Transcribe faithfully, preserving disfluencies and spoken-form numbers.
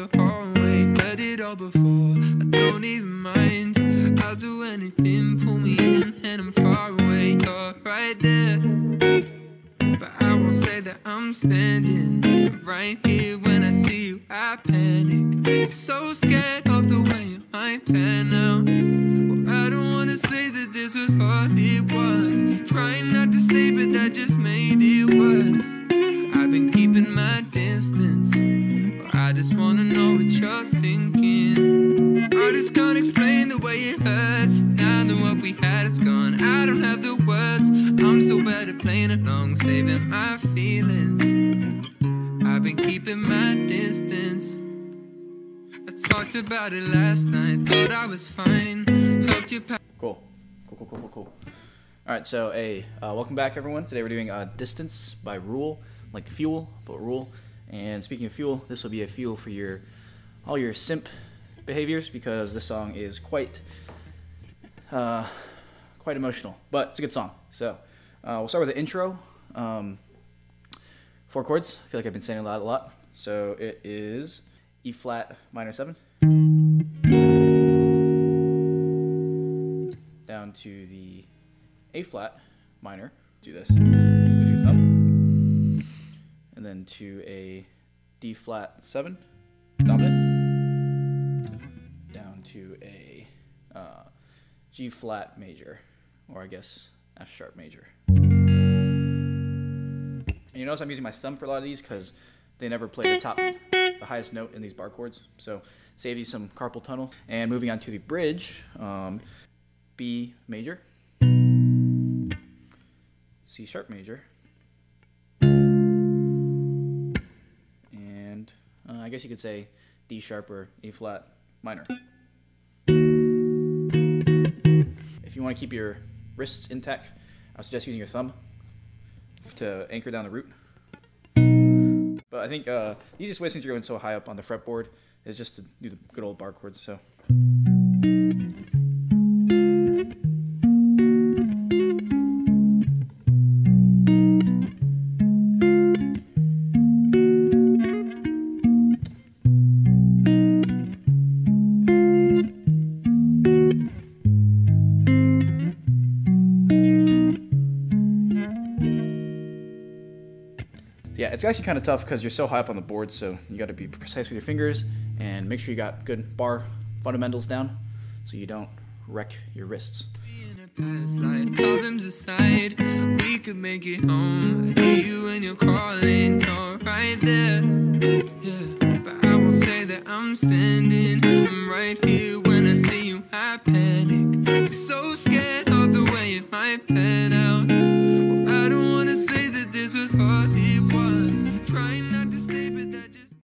the hallway. Heard it all before, I don't even mind. I'll do anything, pull me in and I'm far away. You're right there, but I won't say that I'm standing. I'm right here when I see you, I panic. So scared of the way it might pan out. Well, I don't wanna say that this was all it was. Trying not to stay, but that just made it worse. I've been keeping my distance, or I just wanna know what you're thinking. I just can't explain the way it hurts. Now that what we had is gone, I don't have the words. I'm so bad at playing along, saving my feelings. I've been keeping my distance. I talked about it last night, thought I was fine. Helped you pass. Cool. Cool, cool, cool, cool, cool. Alright, so, hey, uh, welcome back, everyone. Today we're doing uh, Distance by Ruel, like the fuel, but Ruel. And speaking of fuel, this will be a fuel for your all your simp behaviors, because this song is quite, uh, quite emotional, but it's a good song. So, uh, we'll start with the intro. Um, four chords. I feel like I've been saying it a lot, a lot. So it is E flat minor seven, down to the A flat minor. Do this with your thumb, and then to a D flat seven dominant, down to a uh, G flat major, or I guess F sharp major. And you notice I'm using my thumb for a lot of these because they never play the top, the highest note in these bar chords. So save you some carpal tunnel. And moving on to the bridge, um, B major, C sharp major, and uh, I guess you could say D sharp or A flat minor. If you want to keep your wrists intact, I would suggest using your thumb to anchor down the root. But I think uh, the easiest way, since you're going so high up on the fretboard, is just to do the good old bar chords. So. Yeah, it's actually kind of tough because you're so high up on the board, so you got to be precise with your fingers and make sure you got good bar fundamentals down so you don't wreck your wrists. In a past life, problems aside, we could make it home. I hear you when you're calling, you're right there. Yeah, but I won't say that I'm standing. I'm right here when I see you, I panic. I'm so scared of the way it might pan.